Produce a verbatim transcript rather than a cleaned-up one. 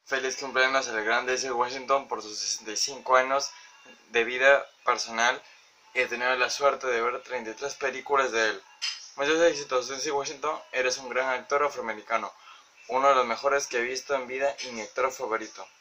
Feliz cumpleaños al gran Denzel Washington por sus sesenta y cinco años de vida personal. He tenido la suerte de ver treinta y tres películas de él. Muchos éxitos. Denzel Washington, eres un gran actor afroamericano, uno de los mejores que he visto en vida y mi actor favorito.